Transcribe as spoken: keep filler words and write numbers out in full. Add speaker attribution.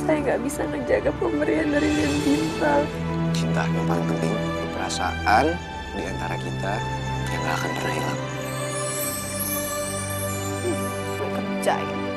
Speaker 1: saya nggak bisa ngejaga pemberian dari Nenek Bintang.
Speaker 2: Cinta yang paling penting, perasaan di antara kita yang gak akan pernah hilang.
Speaker 1: Gue kerjain.